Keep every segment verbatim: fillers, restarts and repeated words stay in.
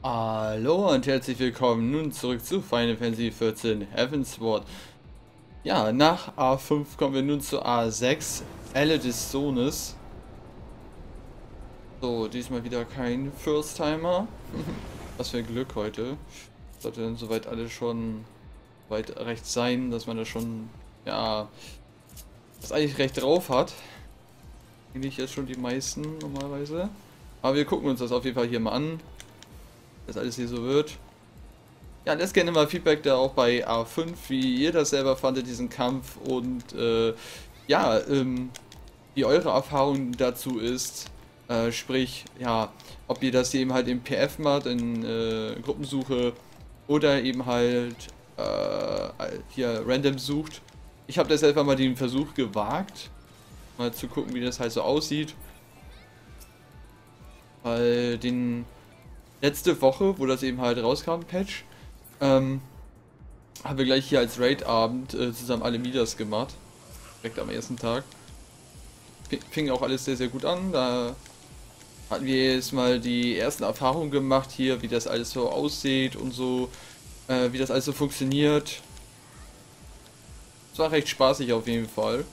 Hallo und herzlich willkommen nun zurück zu Final Fantasy vierzehn Heavensward. Ja, nach A fünf kommen wir nun zu A sechs, Elle des Sohnes. So, diesmal wieder kein First-Timer. Was für ein Glück heute. Sollte dann soweit alles schon weit recht sein, dass man da schon, ja, das eigentlich recht drauf hat. Eigentlich jetzt schon die meisten normalerweise. Aber wir gucken uns das auf jeden Fall hier mal an, dass alles hier so wird. Ja, lasst gerne mal Feedback da auch bei A fünf, wie ihr das selber fandet, diesen Kampf und äh, ja, ähm, wie eure Erfahrung dazu ist. Äh, sprich, ja, ob ihr das hier eben halt im P F macht, in äh, Gruppensuche oder eben halt äh, hier random sucht. Ich habe das einfach mal den Versuch gewagt, mal zu gucken, wie das halt so aussieht. Weil den letzte Woche, wo das eben halt rauskam, Patch, ähm, haben wir gleich hier als Raid-Abend äh, zusammen alle Midas gemacht. Direkt am ersten Tag. Fing auch alles sehr, sehr gut an. Da hatten wir jetzt mal die ersten Erfahrungen gemacht hier, wie das alles so aussieht und so, äh, wie das alles so funktioniert. Es war recht spaßig auf jeden Fall.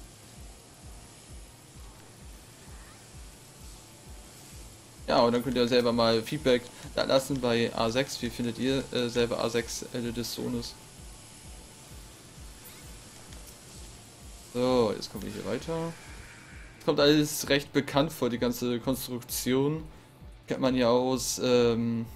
Ja, und dann könnt ihr selber mal Feedback da lassen bei A sechs. Wie findet ihr äh, selber A sechs Elle des Sohnes? So, jetzt kommen wir hier weiter. Kommt alles recht bekannt vor, die ganze Konstruktion. Kennt man ja aus ähm,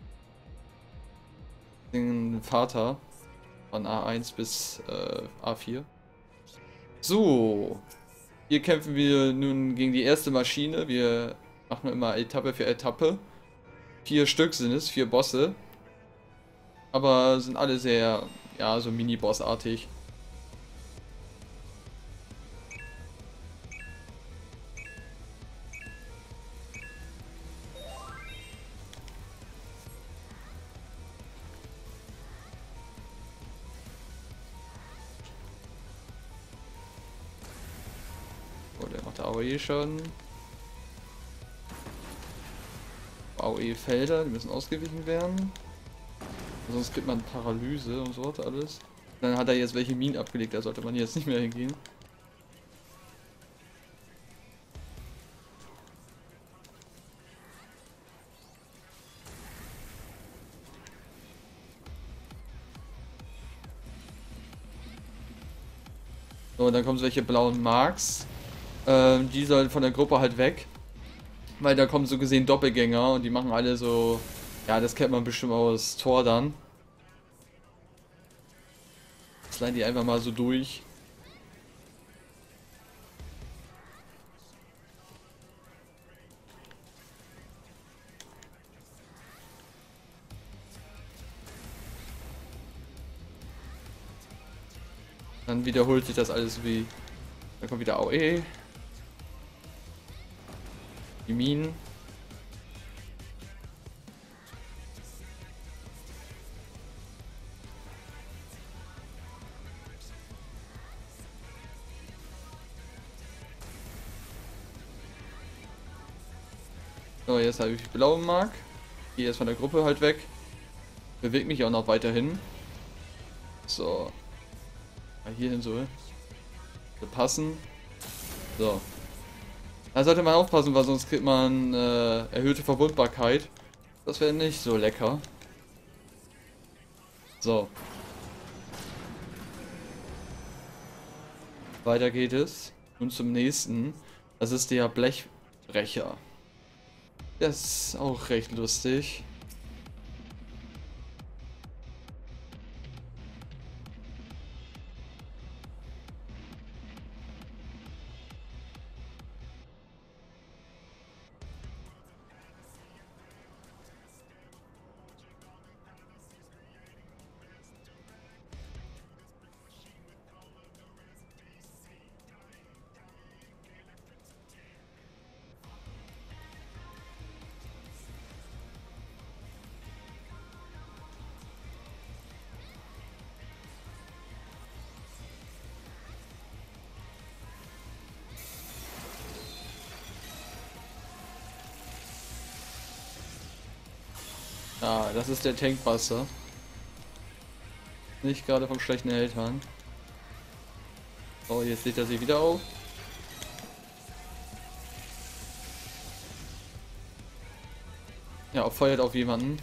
den Vater von A eins bis äh, A vier. So, hier kämpfen wir nun gegen die erste Maschine. Wir machen immer Etappe für Etappe. Vier Stück sind es, vier Bosse. Aber sind alle sehr, ja, so Mini-Boss-artig. Oh, der macht A O E schon. A O E-Felder, die müssen ausgewichen werden. Sonst kriegt man Paralyse und so alles. Dann hat er jetzt welche Minen abgelegt, da sollte man jetzt nicht mehr hingehen. So, und dann kommen solche blauen Marks. Ähm, die sollen von der Gruppe halt weg. Weil da kommen so gesehen Doppelgänger und die machen alle so. Ja, das kennt man bestimmt aus Tor dann. Sliden die einfach mal so durch. Dann wiederholt sich das alles wie. Dann kommt wieder A O E. Die Minen. So, jetzt habe ich blauen Mark. Gehe jetzt von der Gruppe halt weg. Bewegt mich auch noch weiterhin. So. Mal hier hin so. So passen. So. Da sollte man aufpassen, weil sonst kriegt man äh, erhöhte Verwundbarkeit. Das wäre nicht so lecker. So. Weiter geht es. Nun zum nächsten. Das ist der Blechbrecher. Das ist auch recht lustig. Ah, das ist der Tankbuster. Nicht gerade vom schlechten Eltern. Oh, jetzt lädt er sie wieder auf. Ja, feuert auf jemanden.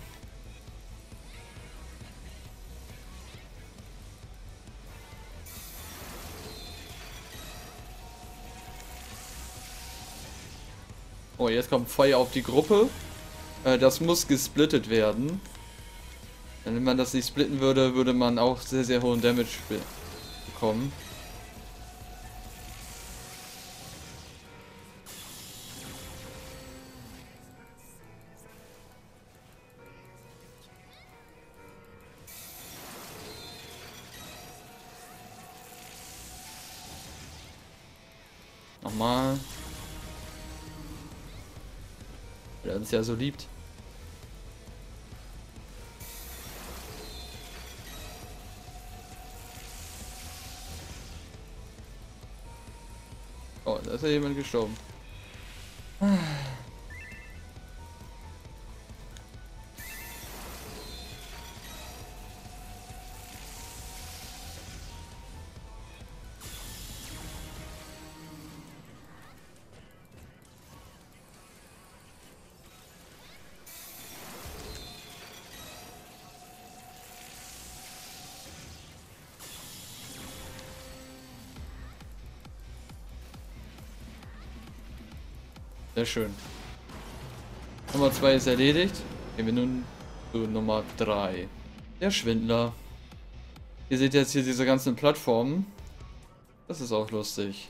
Oh, jetzt kommt Feuer auf die Gruppe. Äh, das muss gesplittet werden. Wenn man das nicht splitten würde, würde man auch sehr, sehr hohen Damage be bekommen. Nochmal. Weil er uns ja so liebt. Oh, da ist ja jemand gestorben. Sehr schön. Nummer zwei ist erledigt. Gehen wir nun zu Nummer drei. Der Schwindler. Ihr seht jetzt hier diese ganzen Plattformen. Das ist auch lustig.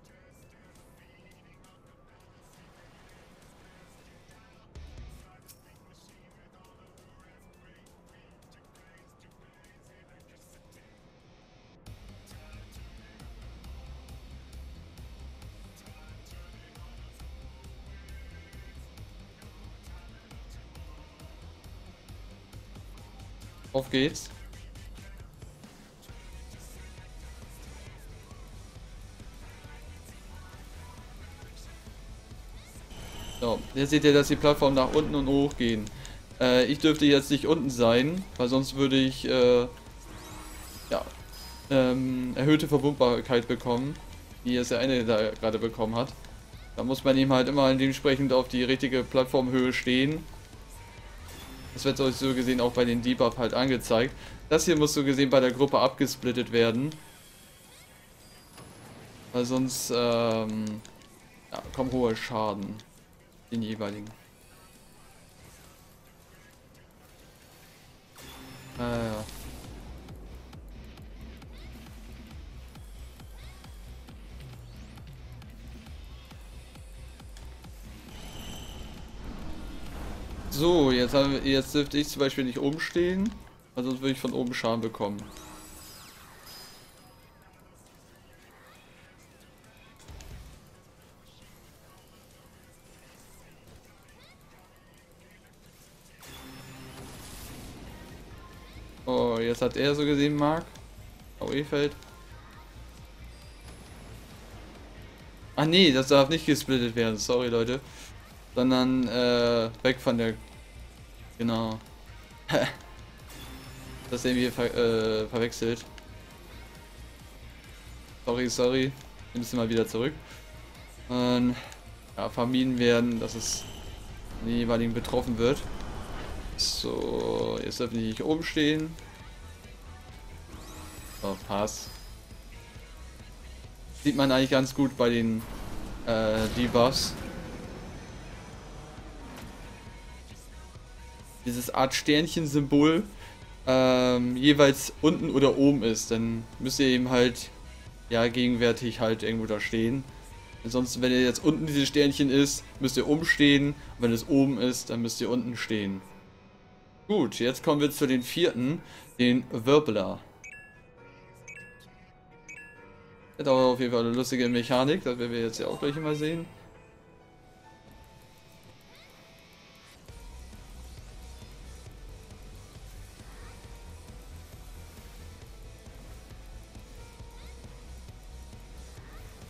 Auf geht's. So, jetzt seht ihr, dass die Plattformen nach unten und hoch gehen. Äh, ich dürfte jetzt nicht unten sein, weil sonst würde ich äh, ja, ähm, erhöhte Verwundbarkeit bekommen, wie es der eine da gerade bekommen hat. Da muss man ihm halt immer dementsprechend auf die richtige Plattformhöhe stehen. Das wird euch so gesehen auch bei den Debuff halt angezeigt. Das hier muss so gesehen bei der Gruppe abgesplittet werden. Weil sonst ähm, ja, kommt hoher Schaden. Den jeweiligen. Ah, ja. So, jetzt, haben wir, jetzt dürfte ich zum Beispiel nicht oben stehen, weil sonst würde ich von oben Schaden bekommen. Oh, jetzt hat er so gesehen Mark. Oh, E-Feld. Ah nee, das darf nicht gesplittet werden, sorry Leute. Sondern äh, weg von der... Genau. Das irgendwie ver äh, verwechselt. Sorry, sorry. Wir müssen mal wieder zurück. Und ja, vermieden werden, dass es den jeweiligen betroffen wird. So, jetzt dürfen die nicht oben stehen. So, passt. Sieht man eigentlich ganz gut bei den äh, Debuffs. Dieses Art Sternchen-Symbol ähm, jeweils unten oder oben ist, dann müsst ihr eben halt ja gegenwärtig halt irgendwo da stehen. Ansonsten, wenn ihr jetzt unten dieses Sternchen ist, müsst ihr oben stehen. Und wenn es oben ist, dann müsst ihr unten stehen. Gut, jetzt kommen wir zu den vierten, den Wirbler. Das hat auch auf jeden Fall eine lustige Mechanik, das werden wir jetzt ja auch gleich mal sehen.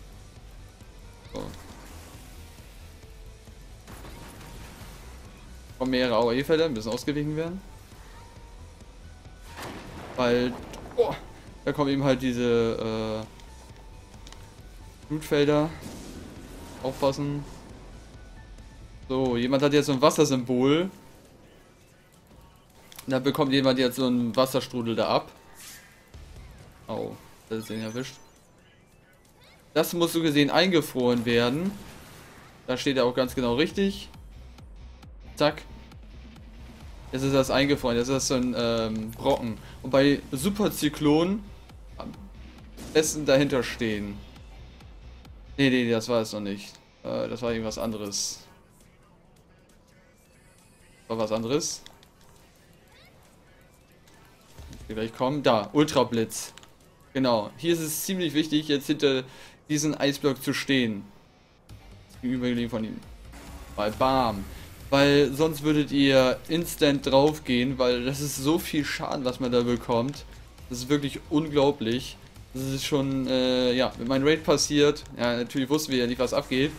So. Kommen mehrere A O E-Felder, müssen ausgewichen werden. Weil, oh, da kommen eben halt diese äh, Blutfelder. Aufpassen. So, jemand hat jetzt so ein Wassersymbol. Da bekommt jemand jetzt so einen Wasserstrudel da ab. Oh, das ist den erwischt. Das muss so gesehen eingefroren werden. Da steht er auch ganz genau richtig. Zack. Jetzt ist das eingefroren. Jetzt ist das so ein ähm, Brocken. Und bei Superzyklon am besten dahinter stehen. Nee, nee, das war es noch nicht. Äh, das war irgendwas anderes. War was anderes. Wir gleich kommen. Da, Ultrablitz. Genau. Hier ist es ziemlich wichtig, jetzt hinter diesen Eisblock zu stehen. Gegenübergelegen von ihm. Weil bam. Weil sonst würdet ihr instant drauf gehen, weil das ist so viel Schaden, was man da bekommt. Das ist wirklich unglaublich. Das ist schon, äh, ja, mit meinem Raid passiert. Ja, natürlich wussten wir ja nicht, was abgeht.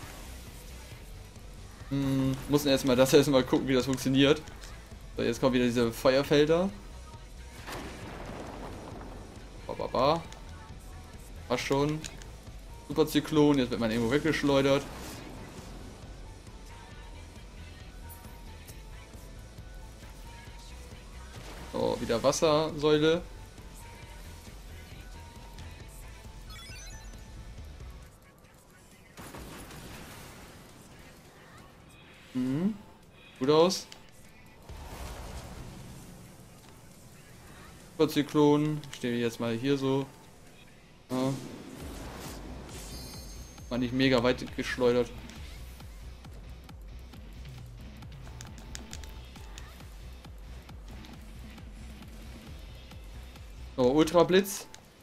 Hm, mussten erstmal das erstmal gucken, wie das funktioniert. So, jetzt kommen wieder diese Feuerfelder. Ba, ba, ba. Passt schon. Superzyklon, jetzt wird man irgendwo weggeschleudert. So, wieder Wassersäule. Mhm. Gut aus. Superzyklon. Stehen wir jetzt mal hier so. Ja. War nicht mega weit geschleudert. So, Ultrablitz.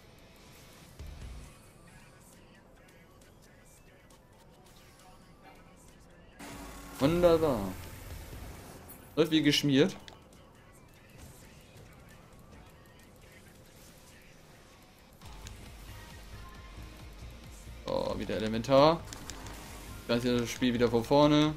Wunderbar. Läuft wie geschmiert. So, wieder Elementar. Das ganze Spiel wieder von vorne.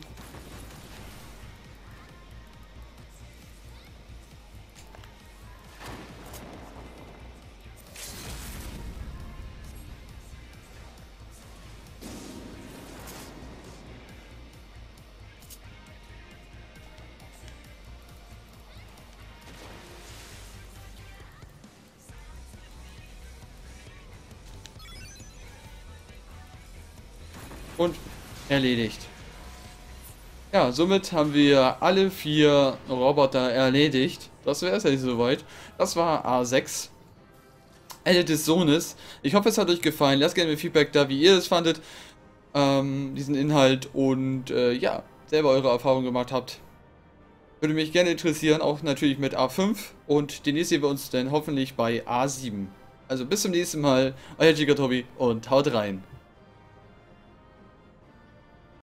Und erledigt. Ja, somit haben wir alle vier Roboter erledigt. Das wäre es ja nicht so weit. Das war A sechs. Ende des Sohnes. Ich hoffe, es hat euch gefallen. Lasst gerne mir Feedback da, wie ihr es fandet. Ähm, diesen Inhalt. Und äh, ja, selber eure Erfahrungen gemacht habt. Würde mich gerne interessieren. Auch natürlich mit A fünf. Und demnächst sehen wir uns dann hoffentlich bei A sieben. Also bis zum nächsten Mal. Euer Giga Tobi und haut rein.